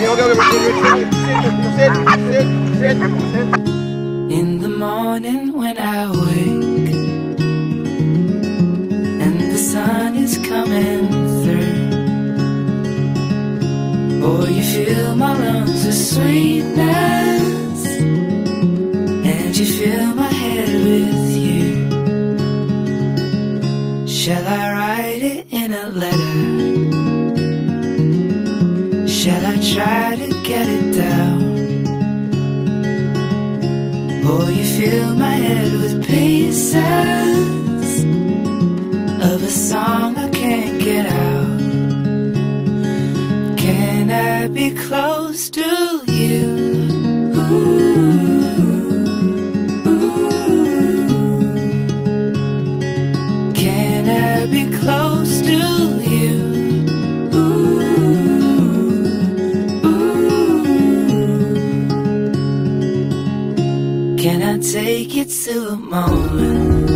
In the morning when I wake and the sun is coming through, oh, you fill my lungs with sweetness and you fill my head with you. Shall I write it in a letter? Shall I try to get it down? Oh, you fill my head with pieces of a song I can't get out. Can I be close to you? Ooh, ooh. Can I be close to you? Can I take you to a moment